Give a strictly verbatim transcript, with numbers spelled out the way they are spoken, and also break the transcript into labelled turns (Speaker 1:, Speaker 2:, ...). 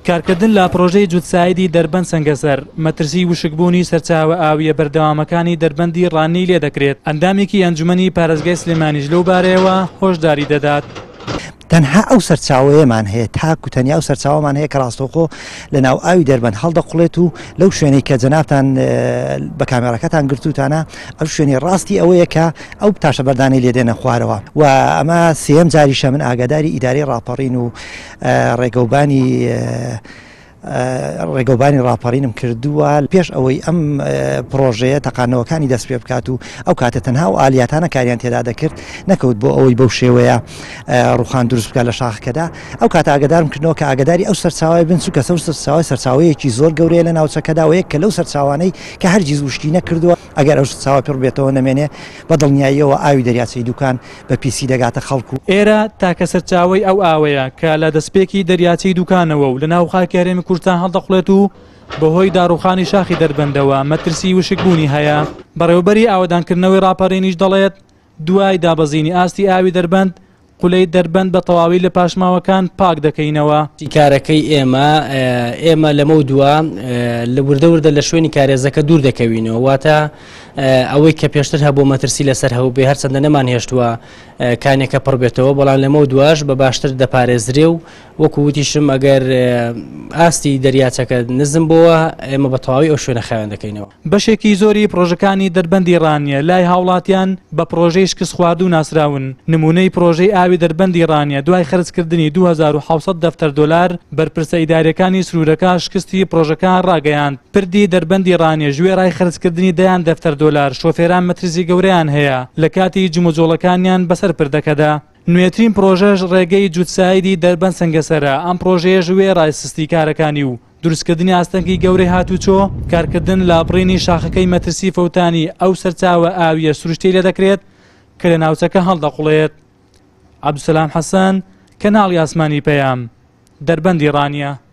Speaker 1: کارکردن لە پرۆژەی جووتسایدی دەربەند سەنگەسەر مەترسی وشکبوونی سەرچاوە ئاویە بەردەوامەکانی دەربەندی ڕانی لێ دەکرێت. ئەندامێکی ئەنجومەنی پارێزگای سلێمانیش لەو بارەیەوە هۆشداری دەدات.
Speaker 2: تەنها ئەو سەرچاوەیەمان هەیە تاکو تەنیا ئەو سەرچاوەمان هەیە کە ڕاستەوخۆ لە ناو ئاوی دەربەند هەڵدەقڵێت و لەو شوێنەی کە جەنابتان بە کامێرەکەتان گرتوتانە ئەو شوێنی ڕاستی ئەوەیە کە ئەو تاشە بەردانی لێدێنە خوارەوە و ئەمە سێم جاریشە من ئاگاداری ئیدارەی ڕاپەڕین و ڕێگەوبانی ڕێگەوبانی ڕاپەڕینم کردووە پێش ئەوەی ئەم پرۆژەیە تەقانەوەکانی دەست پێ بکات و ئەو کاتە تەنها و ئالیاتانە کاریان تێدا دەکرد نەکەوت بۆ ئەوەی بەو شێوەیە ڕوخان دروست بکات لە شاخەکەدا. ئەو کاتە ئاگادارم کردنەوە کە ئاگاداری ئەو سەرچاوی بن چووکە سەر سەرچاوی سەرچاوەیەکی زۆر گەورەیە لە ناوچەکەدا و یەک کە لەو سەرچاوانەی کە هەرگیز وشکی نەکردووە ئەگەر ئەو سەرچاوە پێڕ بێتەوە نەمێنێ بە دڵنیاییەوە ئاوی دەریاچەی دوکان بە پیسی دەگاتە خەڵکو.
Speaker 1: ئێرە تاکە سەرچاوی ئەو ئاوەیە کە لە دەستپێکی دەریاچەی دوکانەوە و لە ناو خاکی هەرێمی کوردستان هەڵدەقڵێت و بەهۆی داڕوخانی شاخی دەربەندەوە مەترسی وشکبوونی هەیە. بەڕێوەبەری ئاوەدانکردنەوەی ڕاپەڕینیش دەڵێت دوای دابەزینی ئاستی ئاوی دەربەند قولەی دەربەند بە تەواوی لە پاشماوەکان پاک دەکەینەوە.
Speaker 3: کارەکەی ئێمە ئێمە لەمە دووە لە وردە وردە لە شوێنی کارێزەکە دوور دەکەوینەوە واتە ئەوەی کە پێشتر هەبوو مەترسی لەسەر هەوو بێ هەرچەندە نەمان هێشتووە کانێکە پڕ بێتەوە بەڵام لەمە دوواش بە باشتر دەپارێزرێ و وەکو وتیشم ئەگەر ئاستی دەریاچەکە نزم بووە ئێمە بە تەواوی ئەو شوێنە خاوێن دەکەینەوە.
Speaker 1: بەشێکی زۆری پرۆژەکانی دەربەندی ڕانیە لای هاوڵاتیان بە پرۆژەی شکست خواردوو ناسراون. نمونەی پرۆژەی ئاوی دەربەندی ڕانیە دوای خرجکردنی دوو هەزار و حەوت سەد دەفتەر دۆلار بەرپرسە ئیدارەکانی سروورەکە شکستی پرۆژەکان ڕاگەیاند. پردی دەربەندی ڕانیە ژوێڕای خرجکردنی دەیان دەفتەر دۆلار شۆفێران مەترسی گەورەیان هەیە لە کاتی جموجۆڵەکانیان بەسەر پردەکەدا. نوێترین پرۆژەش ڕێگەی جووتسایدی دەربەند سەنگەسەرە. ئەم پرۆژەیە ژوێڕای سستی کارەکانی و دروستکردنی ئاستەنگی گەورەی هاتوچۆ کارکردن لە بڕینی شاخەکەی مەترسی فەوتانی ئەو سەرچاوە ئاویە سروشتەی لێ دەکرێت کە لە ناوچەکە هەڵدەقوڵێت. عەبدولسەلام حەسەن، کەناڵی ئاسمانی پەیام، دەربەندی ڕانیە.